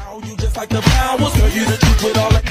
You just like the flowers, girl, you the truth with all the